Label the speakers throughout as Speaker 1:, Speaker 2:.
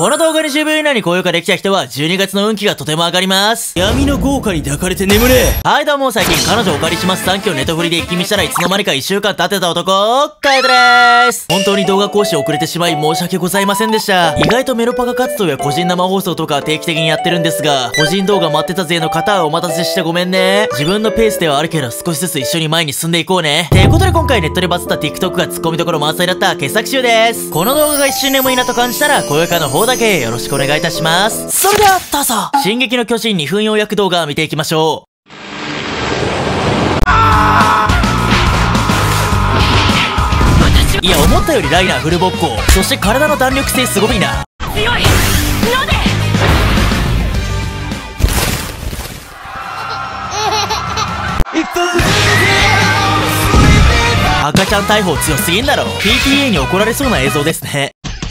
Speaker 1: この動画に10秒以内に高評価できた人は12月の運気がとても上がります。闇の豪華に抱かれて眠れ。はいどうも、最近彼女お借りします3期をネトフリで一気見したらいつの間にか1週間経ってた男、カエトでーす。本当に動画更新遅れてしまい申し訳ございませんでした。意外とメロパカ活動や個人生放送とか定期的にやってるんですが、個人動画待ってたぜの方はお待たせしてごめんね。自分のペースではあるけど少しずつ一緒に前に進んでいこうね。ということで今回ネットでバズった TikTok がツッコミどころ満載だった傑作集です。この動画が一瞬でもいいなと感じたら高評価の方だけよろしくお願いいたします。それではどうぞ。進撃の巨人2分要約動画を見ていきましょう。いや思ったよりライナーフルボッコ、そして体の弾力性すごいな。強いので赤ちゃん大砲強すぎんだろ。 PTA に怒られそうな映像ですね。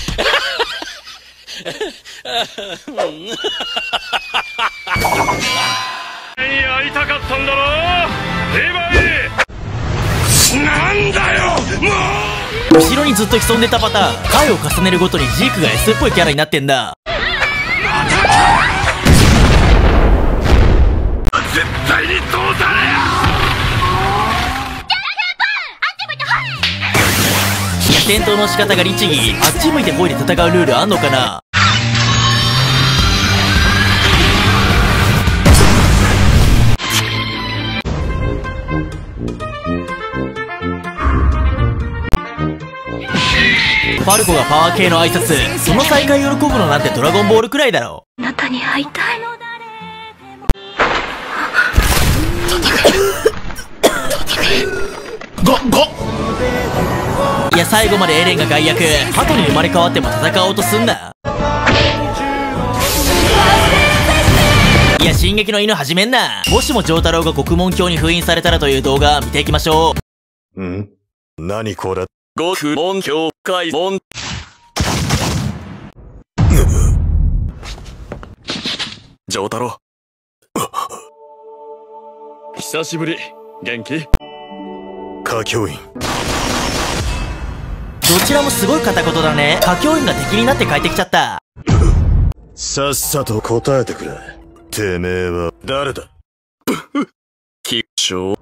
Speaker 2: 会いたかったんだろレバイ。なんだよもう。
Speaker 1: 後ろにずっと潜んでたパターン、回を重ねるごとにジークが S っぽいキャラになってんだ。
Speaker 2: 絶対に通されよ。
Speaker 1: いや戦闘の仕方が律儀。あっち向いてホイで戦うルールあんのかな。ファルコがパワー系の挨拶、その再会喜ぶのなんてドラゴンボールくらいだろ。
Speaker 3: あなたに会いたい。
Speaker 1: いや最後までエレンが外役、鳩に生まれ変わっても戦おうとすんな。いや進撃の犬始めんな。もしも丈太郎が獄門疆に封印されたらという動画見ていきましょう。
Speaker 4: 何これ。
Speaker 2: 獄門境界門。丈太郎久しぶり。元気？
Speaker 4: 歌教員。
Speaker 1: どちらもすごい片言だね。歌教員が敵になって帰ってきちゃった。
Speaker 4: さっさと答えてくれ。てめえは誰だ。
Speaker 2: 吉祥。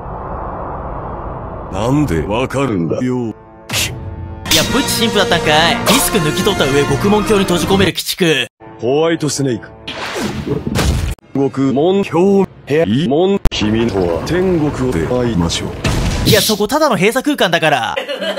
Speaker 4: なんでわかるんだよ。
Speaker 1: いやプチ神父だったんかい。リスク抜き取った上獄門境に閉じ込める鬼畜。
Speaker 4: ホワイトスネーク。獄門境平門。君とは天国で会いましょう。
Speaker 1: いやそこただの閉鎖空間だから。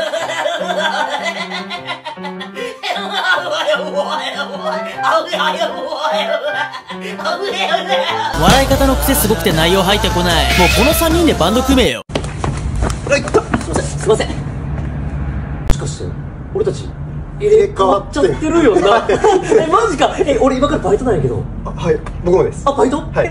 Speaker 1: 笑い方の癖すごくて内容入ってこない。もうこの3人でバンド組めよ。
Speaker 5: すいません。もしかして俺たち入れ替わっちゃってるよな。マジか。俺今からバイトなんやけど。
Speaker 6: はい、僕もです。
Speaker 5: バイト？
Speaker 6: はい。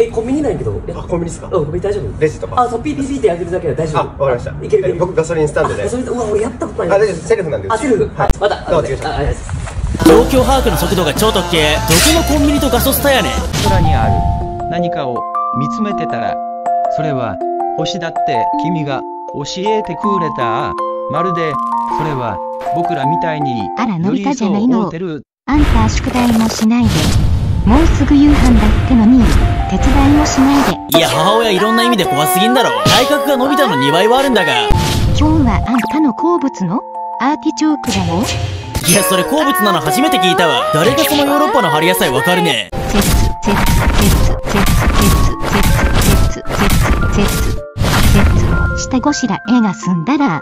Speaker 5: コンビニなんやけど。
Speaker 6: コンビニですか？
Speaker 5: コンビニ大丈夫？
Speaker 6: レジとか。
Speaker 5: そう、ピーピーピーってやってるだけで大丈夫。
Speaker 6: わかりました。
Speaker 5: いける。
Speaker 6: 僕ガソリンスタンドで。
Speaker 5: それで、俺やったことない。
Speaker 6: 大丈夫、セルフなんで。
Speaker 5: セルフ。はい。また。
Speaker 6: どうも、
Speaker 1: 状況把握の速度が超特系。どこのコンビニとガソスタやねん。
Speaker 7: 空にある何かを見つめてたら、それは星だって君が教えてくれた。まるでそれは僕らみたいに
Speaker 3: あらのび太じゃないの。
Speaker 7: 寄り添うてる。
Speaker 3: あんた宿題もしないで。もうすぐ夕飯だってのに手伝いもしないで。
Speaker 1: いや母親いろんな意味で怖すぎんだろ。体格がのび太の2倍はあるんだが。
Speaker 3: 今日はあんたの好物のアーティチョークだよ。
Speaker 1: いやそれ好物なの初めて聞いたわ。誰がそのヨーロッパの春野菜わかるね。
Speaker 3: 下ごしらえが済んだら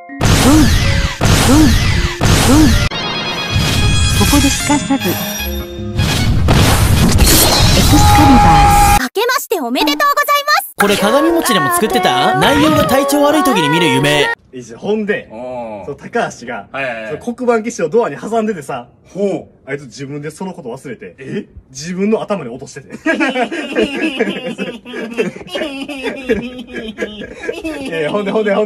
Speaker 3: ここですかさずエクスカリバー。
Speaker 8: 明けましておめでとうございます。
Speaker 1: これ鏡餅でも作ってた？内容が体調悪い時に見る夢。
Speaker 6: ほんで、高橋が、黒板消しをドアに挟んでてさ、あいつ自分でそのこと忘れて、自分の頭に落としてて。ほんで、高橋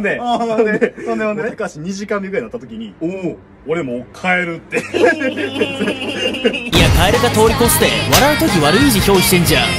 Speaker 6: 2時間目ぐらいになった時に、俺もう帰るって。
Speaker 1: いや、カエルが通り越して、笑う時悪い字表示してんじゃん。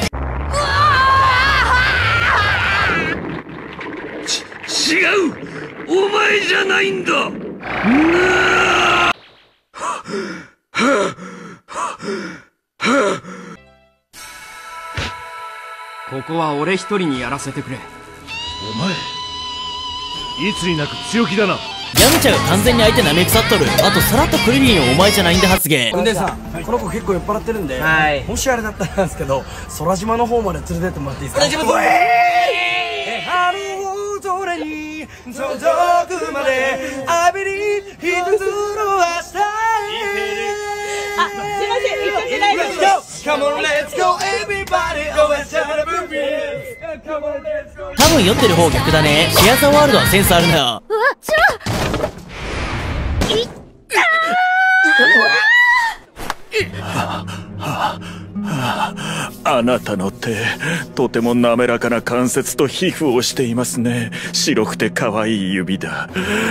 Speaker 2: 違う、お前じゃないんだ。
Speaker 5: ここは俺一人にやらせてくれ。
Speaker 2: お前いつになく強気だな。
Speaker 1: ヤムチャが完全に相手舐め腐っとる。あとさらっとクリリンをお前じゃないんで発言。
Speaker 5: 運転さん、この子結構酔っ払ってるんで、もしあれだったらなんですけど、空島の方まで連れてってもらっていいですか。大丈夫です。春空に届くまで浴びに一つの明日へ。あ、すいません、今時代です。Come on, let's go, everybody, over the movies. Come on, let's go.
Speaker 1: 多分酔ってる方逆だね。シアザーワールドはセンスあるな。
Speaker 8: うわ、ちょいった
Speaker 2: あなたの手、とても滑らかな関節と皮膚をしていますね。白くて可愛い指だ。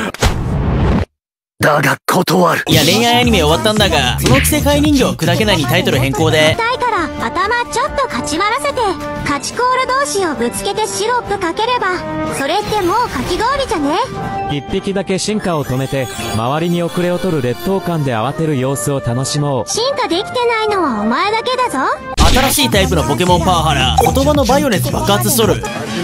Speaker 2: だが断る。
Speaker 1: いや、恋愛アニメ終わったんだが、その着せ替え人形は砕けないにタイトル変更で。
Speaker 8: 痛いから頭ちょっとかち割らせて、カチコール同士をぶつけてシロップかければ、それってもうかき氷じゃね。
Speaker 9: 一匹だけ進化を止めて、周りに遅れを取る劣等感で慌てる様子を楽しもう。
Speaker 8: 進化できてないのはお前だけだぞ。
Speaker 1: 新しいタイプのポケモンパワハラ。言葉のバイオレンス爆発しとる。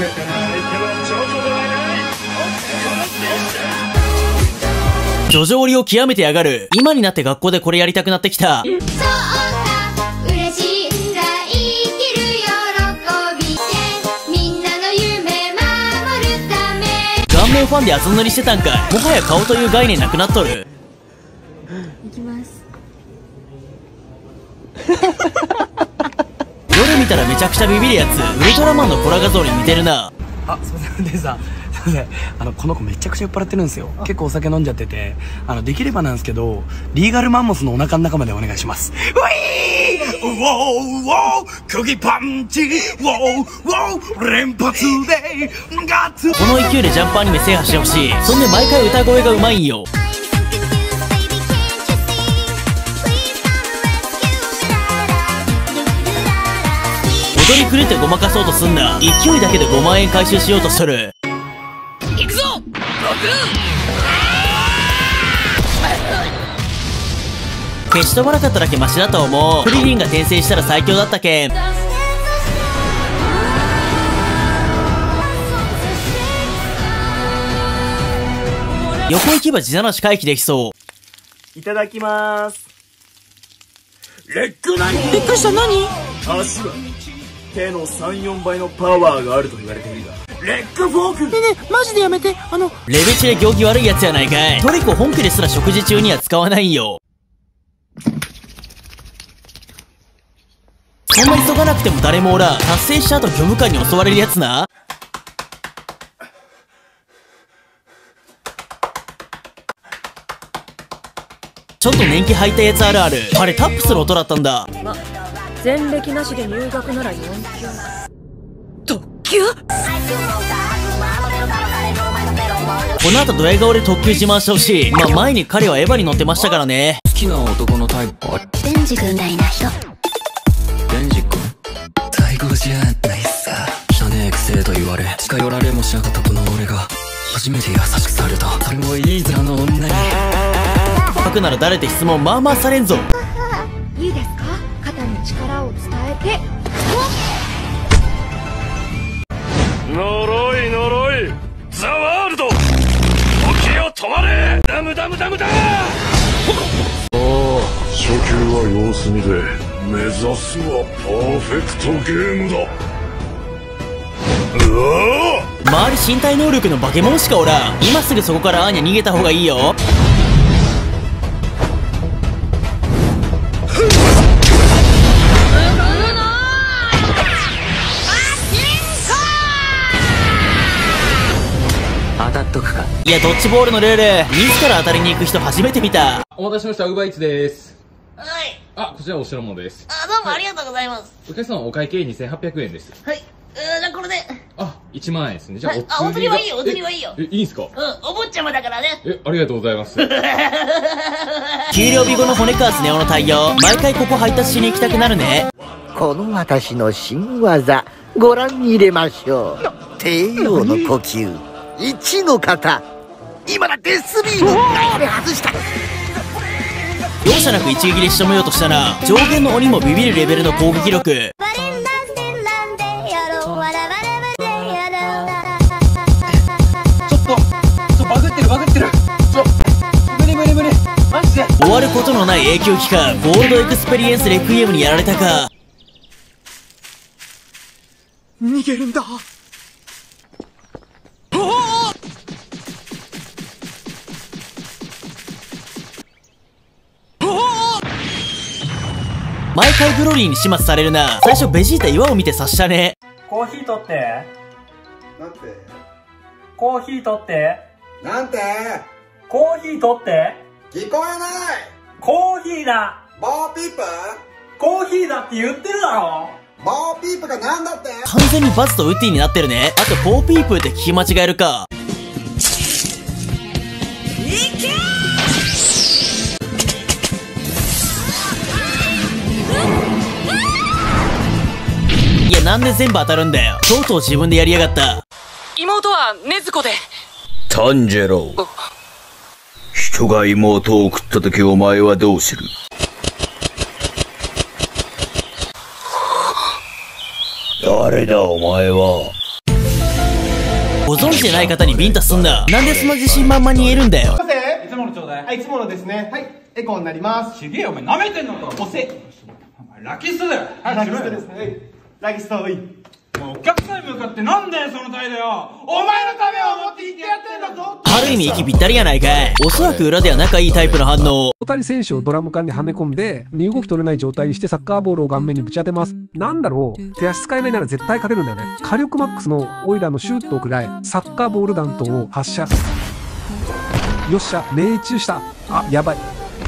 Speaker 1: 叙情りを極めてやがる。今になって学校でこれやりたくなってきた。
Speaker 8: そうか、嬉しいんだ、生きる喜びで、みんなの夢守るため。
Speaker 1: 顔面ファンで厚塗りしてたんかい。もはや顔という概念なくなっとる。
Speaker 8: いきます。
Speaker 1: 夜見たらめちゃくちゃビビるやつ。ウルトラマンのコラ画像に似てるな。
Speaker 5: あ、すいません、運転手さん。すいません、この子めちゃくちゃ酔っ払ってるんですよ。結構お酒飲んじゃってて、できればなんですけど、リーガルマンモスのお腹の中までお願いします。ウィーウォーウォー釘パンチウォーウォー連発でガッツ。
Speaker 1: この勢いでジャンプアニメ制覇してほしい。そんで毎回歌声がうまいんよ。踊り狂ってごまかそうとすんな。勢いだけで5万円回収しようとしとる。行くぞ消し飛ばなかっただけマシだと思う。クリリンが転生したら最強だったけん。横行けば地ならし回避できそう。
Speaker 6: いただきまーす。
Speaker 5: レッグ何？
Speaker 6: びっくりした。何？足は手の 3,4 倍のパワーがあると言われているが、レッグフォーク。ねえねえ、マジでやめて。
Speaker 1: レベチで行儀悪いやつやないかい。トリコ本家ですら食事中には使わないよ。そんな急がなくても誰もおらん。達成した後虚無感に襲われるやつな。ちょっと年季入ったやつあるある。あれタップする音だったんだ。
Speaker 10: 前歴なしで入学なら4級。特級？
Speaker 1: この後ドヤ顔で特急自慢してほしい。まあ前に彼はエヴァに乗ってましたからね。
Speaker 5: 好きな男のタイプは
Speaker 8: デンジ君みたいな人。
Speaker 5: デンジ君最高じゃないさ。汚ねえくせえと言われ近寄られもしなかったこの俺が初めて優しくされた。それもいい面の女に。
Speaker 1: 書くなら誰って質問まあまあされんぞ。
Speaker 10: いいですか？肩に力を伝えて。
Speaker 2: 呪い呪いザワールド時を止まれ。ダムダムダムだ。
Speaker 4: 初級は様子見で目指すはパーフェクトゲームだ。うわ
Speaker 1: 周り身体能力の化け物しかおらん。今すぐそこからアーニャ逃げた方がいいよ。
Speaker 5: 当たっとくか。
Speaker 1: いやドッジボールのルール、自ら当たりに行く人初めて見た。
Speaker 11: お待たせしました、ウーバーイーツです。
Speaker 12: はい。
Speaker 11: あ、こちらお白物です。
Speaker 12: あ、どうもありがとうございます。
Speaker 11: お客様お会計2800円です。
Speaker 12: はい。じゃあこれで。
Speaker 11: あ、1万円ですね。じゃあお釣りが。
Speaker 12: あ、お釣りはいいよ、お釣りはいいよ。
Speaker 11: いいんすか？
Speaker 12: うん、お坊ちゃまだからね。
Speaker 11: ありがとうございます。
Speaker 1: 給料日後の骨川スネ夫の対応、毎回ここ配達しに行きたくなるね。
Speaker 13: この私の新技ご覧に入れましょう。帝王の呼吸1の方、今だデスビームナイフで外した。
Speaker 1: 容赦なく一撃で仕留めようとしたら、上限の鬼もビビるレベルの攻撃力。
Speaker 5: バグってる無理マジで
Speaker 1: 終わることのない永久期間、ゴールドエクスペリエンスレクイエムにやられたか。
Speaker 5: 逃げるんだ。
Speaker 1: 毎回ブロリーに始末されるな。最初ベジータ岩を見て察したね。
Speaker 6: コーヒー取って。
Speaker 14: なんて
Speaker 6: コーヒー取って。
Speaker 14: なんて
Speaker 6: コーヒー取って。
Speaker 14: 聞こえない。
Speaker 6: コーヒーだ。
Speaker 14: ボーピープ
Speaker 6: コーヒーだって言ってるだろ。
Speaker 14: ボーピープがなんだって。
Speaker 1: 完全にバズとウッディになってるね。あとポーピープって聞き間違えるか。いや、なんで全部当たるんだよ。とうとう自分でやりやがった。
Speaker 10: 妹は禰豆子で。
Speaker 15: タンジェロ、人が妹を食った時お前はどうする？誰だお前は。
Speaker 1: ご存知でない方にビンタすんだ。なんでその自信満々に言えるんだよ。
Speaker 6: いつものちょうだい。はい、いつものですね。はい、エコーになります。
Speaker 5: ちげえよ、お前舐めてんのか。押せ。ラキストだよ。
Speaker 6: はい、ラキストですね。ラキスト、おい。
Speaker 5: お客さんに向かってなんだよその態度よ。お前のためを思って言ってやってんだぞ。
Speaker 1: ある意味息ぴったりやないかい。おそらく裏では仲いいタイプの反応。
Speaker 16: 大谷選手をドラム缶にはめ込んで、身動き取れない状態にしてサッカーボールを顔面にぶち当てます。なんだろう、手足使えないなら絶対勝てるんだよね。火力マックスのオイラのシュートを食らい、サッカーボール弾頭を発射。よっしゃ、命中した。あ、やばい。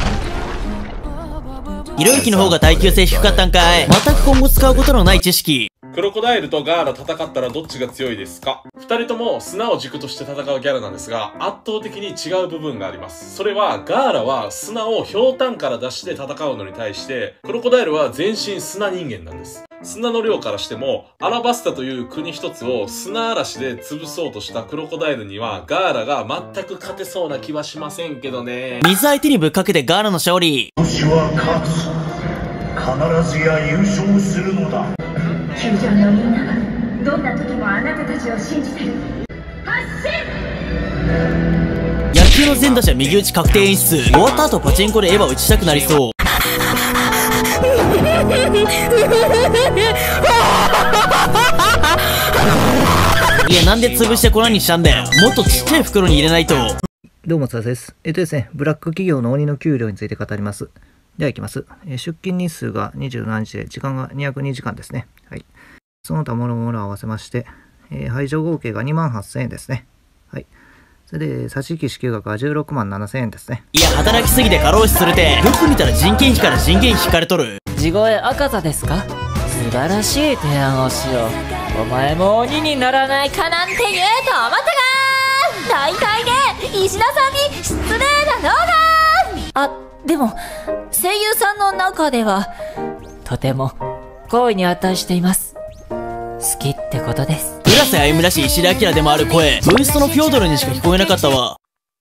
Speaker 1: ひろゆきの方が耐久性低かったんかい。全く今後使うことのない知識。
Speaker 17: クロコダイルとガーラ戦ったらどっちが強いですか？二人とも砂を軸として戦うキャラなんですが、圧倒的に違う部分があります。それはガーラは砂をひょうたんから出して戦うのに対して、クロコダイルは全身砂人間なんです。砂の量からしても、アラバスタという国一つを砂嵐で潰そうとしたクロコダイルにはガーラが全く勝てそうな気はしませんけどね。
Speaker 1: 水相手にぶっかけてガーラの勝利。
Speaker 18: 私は勝つ。必ずや優勝するのだ。
Speaker 19: 球場のみんなはどんな時もあなたたちを信じてる。発進。
Speaker 1: 野球の全打者右打ち確定演出。終わった後パチンコでエヴァ打ちたくなりそう。いや、なんで潰して粉にしたんだよ。もっとちっちゃい袋に入れないと。
Speaker 20: どうも、つわです。ですね、ブラック企業の鬼の給料について語ります。では行きます。出勤日数が27日で、時間が202時間ですね。はい。その他もろもろ合わせまして、配上合計が28,000円ですね。はい。それで、差し引き支給額が16万7,000円ですね。
Speaker 1: いや、働きすぎて過労死するて。よく見たら人件費から人件費引かれとる。
Speaker 21: 地声赤座ですか？素晴らしい提案をしよう。お前も鬼にならないかなんて言うと思ったが、大体ね、石田さんに失礼だろうが。あ、でも声優さんの中ではとても好意に値しています。好きってことです。
Speaker 1: 浦瀬歩らしい石田明でもある声、ブーストのフョードルにしか聞こえなかったわ。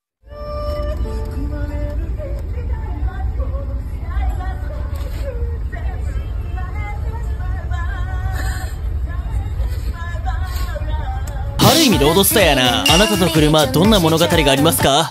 Speaker 1: ある意味ロードスターやな。あなたの車どんな物語がありますか？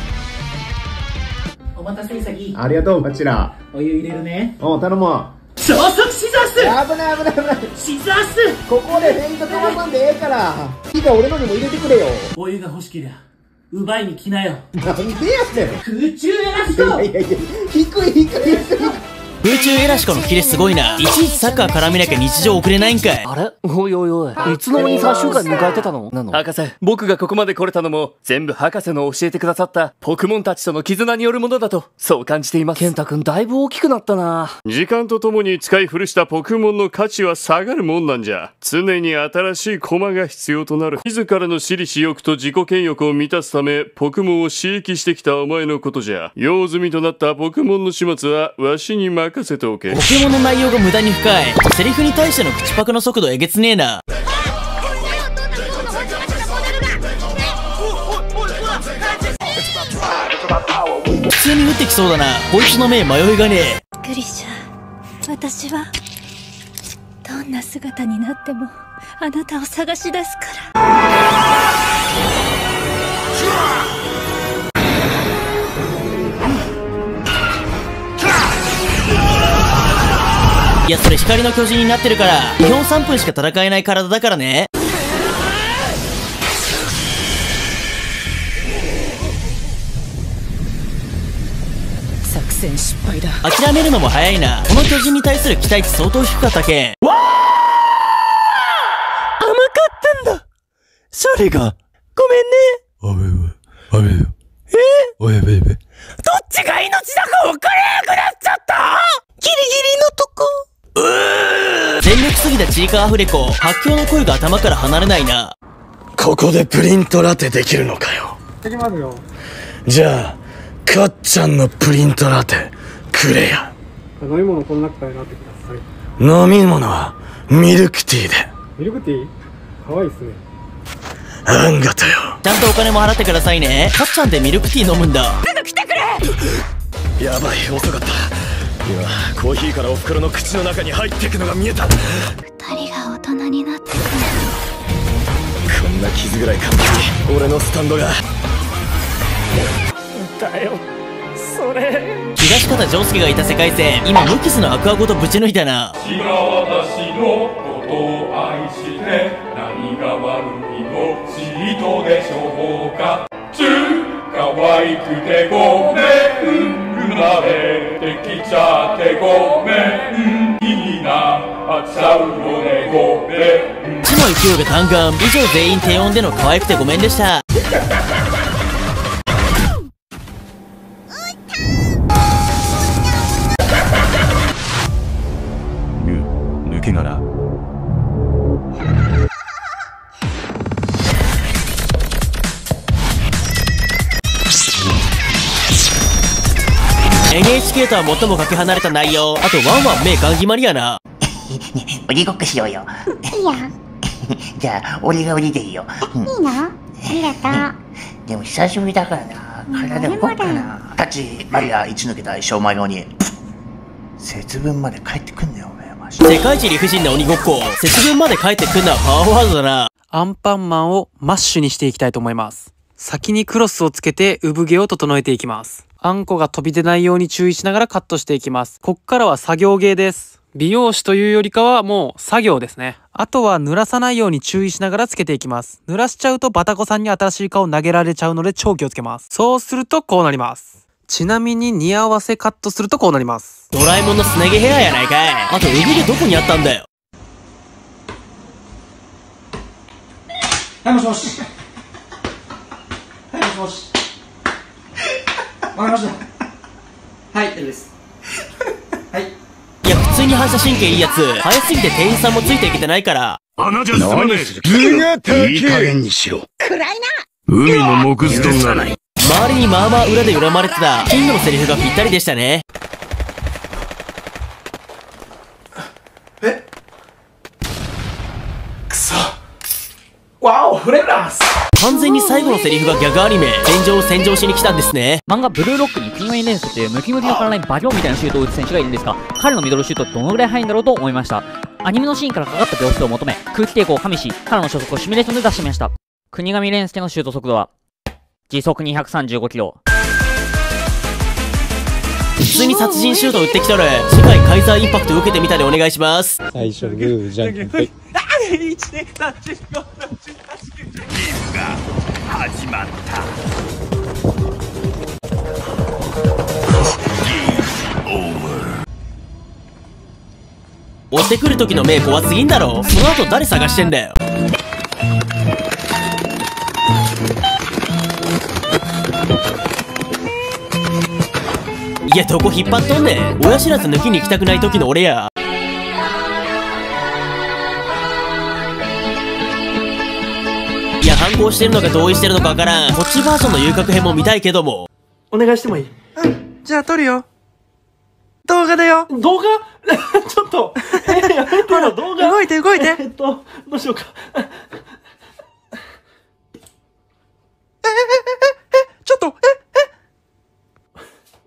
Speaker 22: お待たせ、イサギ。
Speaker 6: ありがとう、こちら。
Speaker 22: お湯入れるね。
Speaker 6: おう、頼むわ。
Speaker 22: 超速シザース。
Speaker 6: 危ない危ない危ない。
Speaker 22: シザース。
Speaker 6: ここでフェイント飛ばさんでええから。火が俺のにも入れてくれよ。
Speaker 22: お湯が欲しけりゃ奪いに来なよ。
Speaker 6: なんでやねん。
Speaker 22: 空中エラスト。
Speaker 6: いやいやいや、低い低い低い。
Speaker 1: 空中エラシコのキレすごいな。いちいちサッカー絡めなきゃ日常送れないんかい。
Speaker 23: あれおいおいおい。いつの間に最終回迎えてたの？博士、僕がここまで来れたのも、全部博士の教えてくださったポクモンたちとの絆によるものだと、そう感じています。健太くんだいぶ大きくなったな。
Speaker 4: 時間とともに使い古したポケモンの価値は下がるもんなんじゃ。常に新しい駒が必要となる。自らの私利私欲と自己権欲を満たすため、ポケモンを刺激してきたお前のことじゃ。用済みとなったポケモンの始末は、わしに任せておけ。
Speaker 1: ポケモンの内容が無駄に深い。セリフに対しての口パクの速度えげつねえな。普通に撃ってきそうだな。こいつの目迷いがねえ。
Speaker 3: グリシャ、私はどんな姿になってもあなたを探し出すから。
Speaker 1: いや、それ光の巨人になってるから、基本3分しか戦えない体だからね。
Speaker 21: 作戦失敗だ。
Speaker 1: 諦めるのも早いな。この巨人に対する期待値相当低かったけん。
Speaker 7: 甘かったんだ。それが、ごめんね。おやべえ。どっちが命だか分からなくなっちゃった。ギリギリのとこ。
Speaker 1: 全力すぎたちいかアフレコ、発狂の声が頭から離れないな。
Speaker 7: ここでプリントラテできるのかよ。
Speaker 6: できますよ。
Speaker 7: じゃあ、かっちゃんのプリントラテ、くれや。
Speaker 6: 飲み物この中から選んでください。
Speaker 7: 飲み物は、ミルクティーで。
Speaker 6: ミルクティーかわいいっすね。
Speaker 7: あんがとよ。
Speaker 1: ちゃんとお金も払ってくださいね。かっちゃんってミルクティー飲むんだ。
Speaker 7: すぐ来てくれ。やばい、遅かった。今、コーヒーからおふくろの口の中に入っていくのが見えた。
Speaker 3: 二人が大人になってくる。
Speaker 7: こんな傷ぐらい簡単に俺のスタンドが。
Speaker 6: だよ、それ。
Speaker 1: 東方丈介がいた世界線、今無傷のアクアごとぶち抜いたな。
Speaker 9: 私が私のことを愛して何が悪いのチートでしょうか。可愛くてごめん、生まれてきちゃってごめん、気になっちゃうのでごめん。
Speaker 1: 地の勢いが弾丸。以上全員低音での可愛くてごめんでした。
Speaker 2: 抜け殻。NHK とは最もかけ離れた内容。あとワンワン目ガン決まりやな。
Speaker 24: 鬼ごっこしようよ。
Speaker 3: いいよ。
Speaker 24: じゃあ、俺が鬼でいいよ。
Speaker 3: いいの？ありがとう。
Speaker 24: でも久しぶりだからな。体動くかな。タッチ、ありゃ、一抜けた一生前の鬼。節分まで帰ってくんだよ、お前。マジで。
Speaker 1: 世界一理不尽な鬼ごっこ。節分まで帰ってくんのはパワーワードだな。
Speaker 5: アンパンマンをマッシュにしていきたいと思います。先にクロスをつけて産毛を整えていきます。あんこが飛び出ないように注意しながらカットしていきます。こっからは作業芸です。美容師というよりかはもう作業ですね。あとは濡らさないように注意しながらつけていきます。濡らしちゃうとバタコさんに新しい顔投げられちゃうので超気をつけます。そうするとこうなります。ちなみに似合わせカットするとこうなります。
Speaker 1: ドラえもんのすね毛ヘアやないかい。あと産毛どこにあったんだよ。
Speaker 6: はい、もしもし。はい、もしもし。わかりました。はい、大丈夫です。はい。
Speaker 1: いや、普通に反射神経いいやつ。早すぎて店員さんもついていけてないから。
Speaker 7: 穴じゃ済まねえ。図が高え。いい加減にしろ。
Speaker 3: 暗いな。
Speaker 7: 海の木図とならない。
Speaker 1: 周りにまあまあ裏で恨まれてたキングのセリフがぴったりでしたね。
Speaker 6: くそ。わお、フレグランス。
Speaker 1: 完全に最後のセリフがギャグアニメ。戦場を戦場しに来たんですね。
Speaker 21: 漫画ブルーロックにクニマイレンスっていうムキムキの体にバキョンみたいなシュートを打つ選手がいるんですが、彼のミドルシュートってどのぐらい速いんだろうと思いました。アニメのシーンからかかった秒数を求め、空気抵抗を加味し、彼の初速をシミュレーションで出してみました。国神レンスケのシュート速度は時速235キロ。
Speaker 1: 普通に殺人シュート打ってきとる。世界カイザーインパクト受けてみたでお願いします。
Speaker 6: 最初グーじゃんけんぽい。
Speaker 7: ゲームが始まった。
Speaker 1: 追ってくる時の目怖すぎんだろ。その後誰探してんだよ。いや、どこ引っ張っとんねん。親知らず抜きに行きたくない時の俺や。いや、反抗してるのか同意してるのかわからん。こっちバージョンの遊郭編も見たいけども。
Speaker 5: お願いしてもいい？うん。じゃあ撮るよ。動画だよ。動画ちょっと。やめてよ、動画。動いて動いて。どうしようか。ちょっと、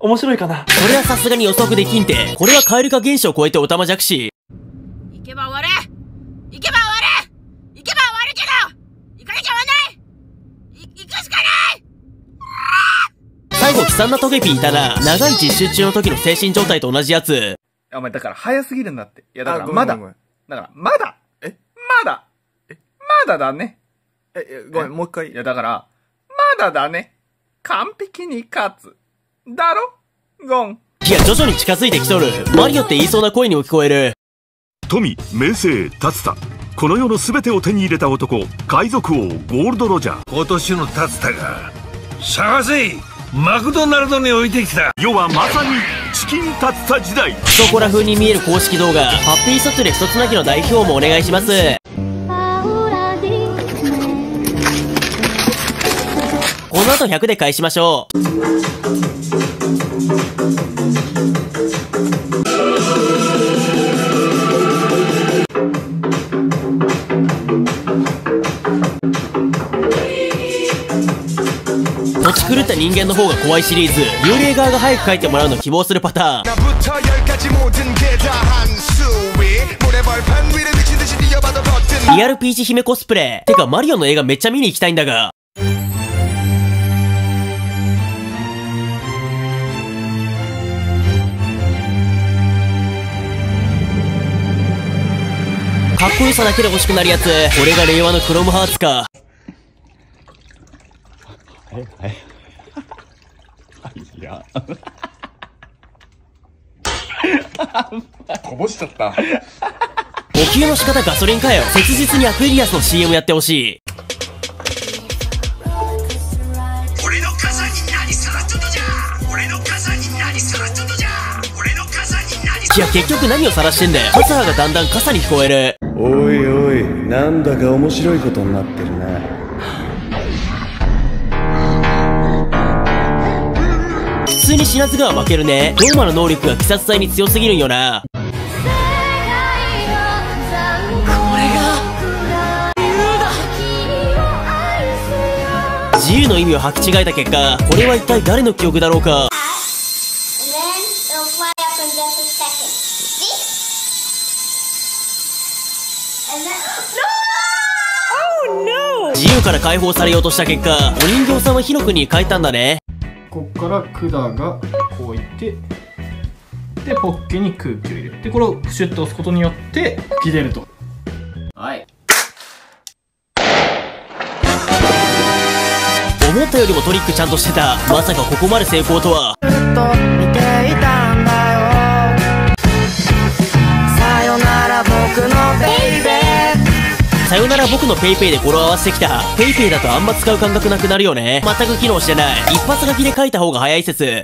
Speaker 5: 面白いかな。
Speaker 1: これはさすがに予測できんて。これは蛙化現象を超えてオタマジャクシ。
Speaker 8: 行けば終わる、行けば終わる、行けば終わるけど行かなきゃ終わんない、行くしかない。
Speaker 1: 最後悲惨なトゲピーいたな。長い実習中の時の精神状態と同じやつ。
Speaker 11: お前だから早すぎるんだって。いやだからまだ。だからまだ。まだ。まだだね。
Speaker 6: ごめん、もう一回。
Speaker 11: いやだから、まだだね。完璧に勝つ。だろゴン。
Speaker 1: いや、徐々に近づいてきとる。マリオって言いそうな声にも聞こえる。
Speaker 12: 富、名声、達田。この世の全てを手に入れた男、海賊王、ゴールド・ロジャー。
Speaker 13: 今年の達田が、探せマクドナルドに置いてきた。
Speaker 12: 世はまさにチキンタツタ時代。
Speaker 1: そこら風に見える公式動画、ハッピーサツレ一つなぎの代表もお願いします。この後100で返しましょう。土地狂った人間の方が怖いシリーズ、幽霊側が早く帰ってもらうのを希望するパターン。リアルピーチ姫コスプレ。てかマリオの映画めっちゃ見に行きたいんだが。かっこよさだけで欲しくなるやつ。これが令和のクロムハーツか。
Speaker 11: いや。こぼしちゃった。
Speaker 1: 補給の仕方ガソリンかよ。切実にアクエリアスの CM やってほしい。
Speaker 13: 俺の傘に何さらっちょっとじゃ。俺の傘に何さらっちょっとじゃ。俺の傘に何。
Speaker 1: いや結局何を晒してんだよ。カサがだんだん傘に聞こえる。
Speaker 25: おいおい、なんだか面白いことになってるな。
Speaker 1: 普通に死なずがは負けるね。ローマの能力が鬼殺隊に強すぎるんよな。これが自由の意味を履き違えた結果、これは一体誰の記憶だろうか。自由から解放されようとした結果、お人形さんは火の国に変えたんだね。
Speaker 26: こっから管がこういって、でポッケに空気を入れる。でこれをプシュッと押すことによって吹き出ると。はい。
Speaker 1: 思ったよりもトリックちゃんとしてた。まさかここまで成功とは。
Speaker 27: ずっと見ていたんだよ。さよなら僕のベイベー。
Speaker 1: さよなら僕のペイペイで語呂合わせてきた。ペイペイだとあんま使う感覚なくなるよね。全く機能してない。一発書きで書いた方が早い説。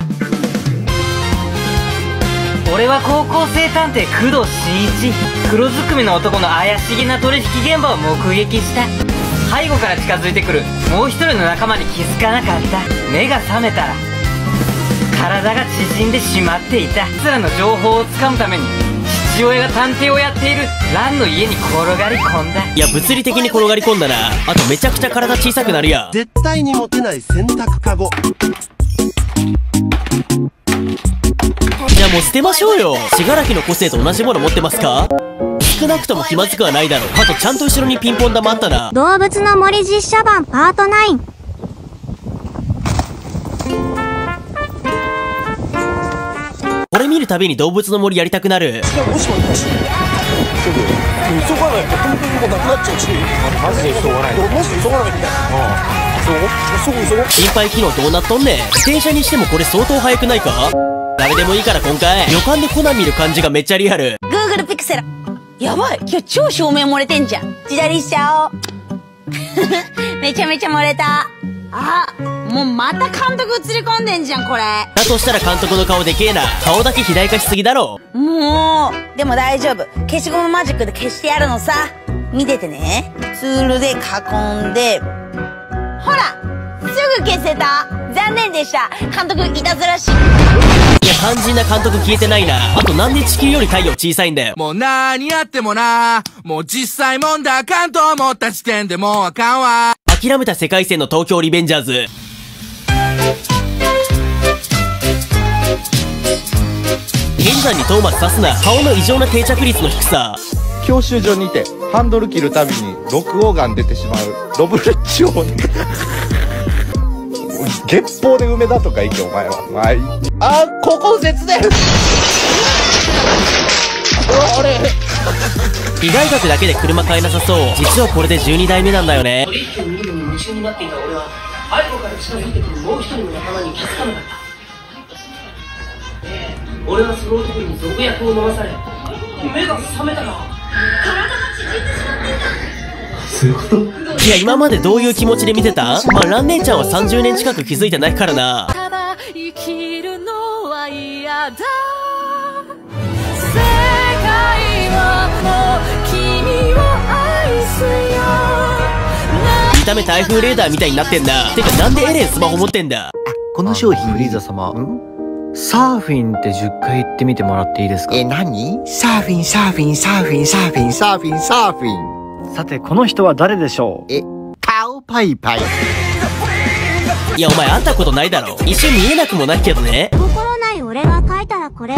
Speaker 21: 俺は高校生探偵工藤新一。黒ずくめの男の怪しげな取引現場を目撃した。背後から近づいてくるもう一人の仲間に気づかなかった。目が覚めたら体が縮んでしまっていた。奴らの情報をつかむために父親が探偵をやっているランの家に転がり込んだ。
Speaker 1: いや物理的に転がり込んだな。あとめちゃくちゃ体小さくなるやん。
Speaker 28: 絶対に持てない洗濯カゴ。
Speaker 1: じゃあもう捨てましょうよ。信楽の個性と同じもの持ってますか。少なくとも気まずくはないだろう。あとちゃんと後ろにピンポン玉あったな。
Speaker 29: 動物の森実写版パート9。
Speaker 1: これ見るたびに動物の森やりたくなる。
Speaker 28: もしもし。急がないと本当にもうなくなっちゃうし。マジで急がない。マジで急がないみたいな。急ご。
Speaker 1: 心肺機能どうなっとんねん。自転車にしてもこれ相当速くないか。誰でもいいから今回旅館でコナン見る感じがめっちゃリアル。
Speaker 8: Google ピクセルやばい、今日超照明漏れてんじゃん。自撮りしちゃおう。めちゃめちゃ漏れた。あ、もうまた監督映り込んでんじゃんこれ。
Speaker 1: だとしたら監督の顔でけえな。顔だけ肥大化しすぎだろ。
Speaker 8: もうでも大丈夫、消しゴムマジックで消してやるのさ。見ててね。ツールで囲んで、ほらすぐ消せた。残念でした。監督いたずらしい。
Speaker 1: いや肝心な監督消えてないな。あとなんで地球より太陽小さいんだよ。
Speaker 30: もう何やってもな、もう実際問題あかんと思った時点でもうあかんわ。
Speaker 1: 諦めた世界線の東京リベンジャーズ。 剣山にトーマス刺すな。顔の異常な定着率の低さ。
Speaker 11: 教習所にてハンドル切るたびに6オーガン出てしまうロブレッチを月報で梅田とか行けお前は。あー、ここ絶で俺
Speaker 1: 被害額だけで車買えなさそう。実はこれで12台目なんだよね。
Speaker 10: 取引を見るのに夢中になっていた俺は背後から近づいてくるもう一人の仲間に気づかなかった。俺はその男に毒薬を飲まされ目が覚めたら体が縮んでしまっていた。
Speaker 1: そういうこと？いや、今までどういう気持ちで見てた？まあ、ラン姉ちゃんは30年近く気づいてないからな。
Speaker 21: ただ生きるのは嫌だ。世界はもう君を愛すよ。
Speaker 1: 見た目台風レーダーみたいになってんだ。てか、なんでエレンスマホ持ってんだ？
Speaker 14: この商品、フリーザ様。サーフィンって10回言ってみてもらっていいですか？
Speaker 24: 何？サーフィン、サーフィン、サーフィン、サーフィン、サーフィン、サーフィン。
Speaker 14: さて、この人は誰でしょう？
Speaker 24: 顔パイパイ。
Speaker 1: いや、お前会ったことないだろ。一瞬見えなくもないけどね。
Speaker 29: 心ない俺が書いたらこれ。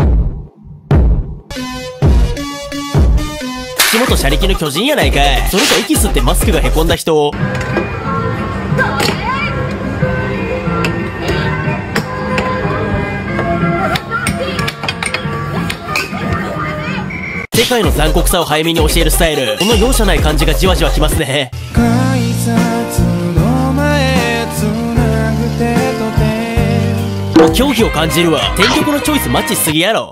Speaker 1: 口元車力の巨人やないかい。それと息吸ってマスクがへこんだ人。世界の残酷さを早めに教えるスタイル。この容赦ない感じがじわじわきますね。競技を感じるわ。選曲のチョイスマッチしすぎやろ。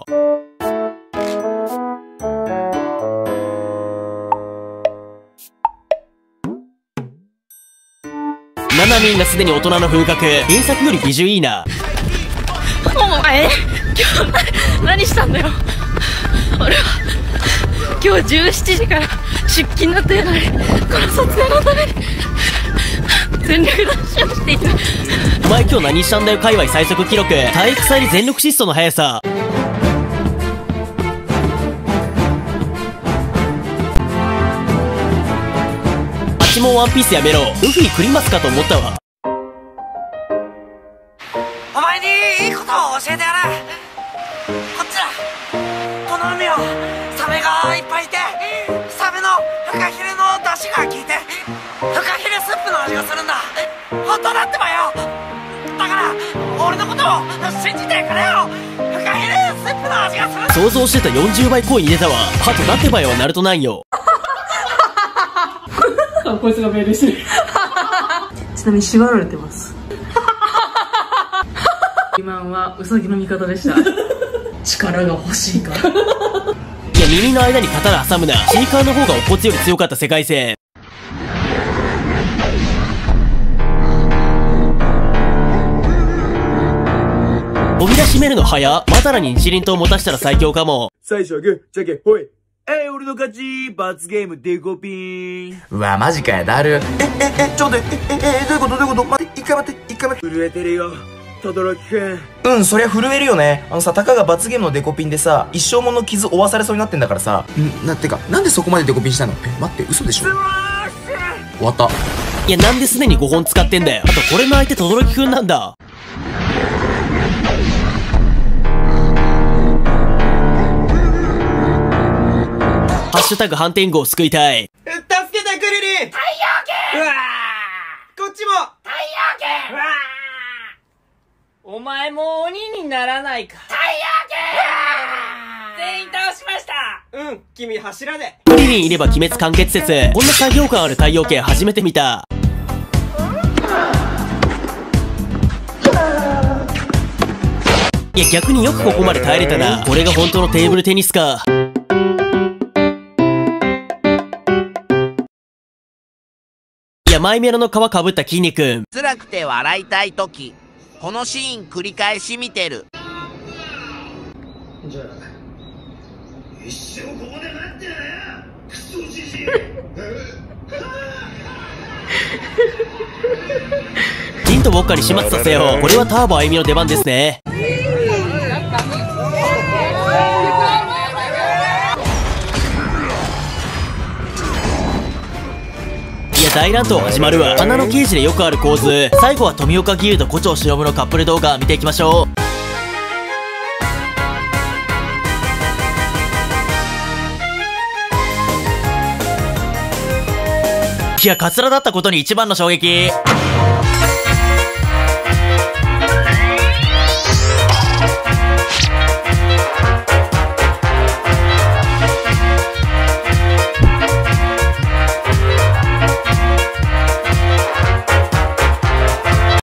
Speaker 1: ナナミンがすでに大人の風格。原作より美女いいな。
Speaker 21: お前、今日何したんだよ。俺は今日17時から出勤になったやない。この撮影のために全力ダッシュをしている。
Speaker 1: お前今日何したんだよ界隈最速記録。体育祭に全力疾走の速さ。八問ワンピースやめろ。ルフィクリマスかと思ったわ。
Speaker 27: お前にいいことを教えてやる。こっちだ。この海はサメがいっぱいいて、サメのフカヒレの出汁が効いてフカヒレスープの味がするんだ。本当だってばよ。だから俺のことを信じてくれよ。フカヒレスープの味がする。
Speaker 1: 想像してた40倍コイン入れたわ。あとなってばよはナルトなんよ。
Speaker 21: こいつが命令してる。ちなみに縛られてます。今はウサギの味方でした。力が欲しいから。いや、
Speaker 1: 耳の間に刀挟むな。シーカーの方がお骨より強かった世界線。飛び出しめるの早っ。マタラに日輪刀持たしたら最強かも。
Speaker 15: 最初はグー、じゃけほい。俺の勝ち。罰ゲームデコピン。
Speaker 24: うわ、マジかや、だる。
Speaker 15: ちょっと待って、どういうこと待って、一回待って、震えてるよ、轟くん。
Speaker 24: うん、そりゃ震えるよね。たかが罰ゲームのデコピンでさ、一生もの傷負わされそうになってんだからさ。てか、なんでそこまでデコピンしたの？待って、嘘でしょ。終わった。
Speaker 1: いや、なんですでに5本使ってんだよ。あと、これの相手、轟くんなんだ。ハッシュタグ反転後を救いたい。
Speaker 15: 助けてクリリン。太陽系。うわー。こっちも太陽系。うわ
Speaker 21: お前も鬼にならないか。
Speaker 15: 太陽系。全員倒しました。君柱で。
Speaker 1: クリリンいれば鬼滅完結説。こんな作業感ある太陽系初めて見た。いや、逆によくここまで耐えれたな。これが本当のテーブルテニスか。いや、マイメロの皮かぶった筋肉。
Speaker 16: 辛くて笑いたいとき、このシーン繰り返し見てる。
Speaker 13: じゃあ一生ここで待ってなよ、クソじじい。
Speaker 1: ジンとウォッカに始末させよう。これはターボあゆみの出番ですね。いや、大乱闘始まるわ。花の刑事でよくある構図。最後は富岡義勇と胡蝶忍のカップル動画見ていきましょう。 や、カツラだったことに一番の衝撃。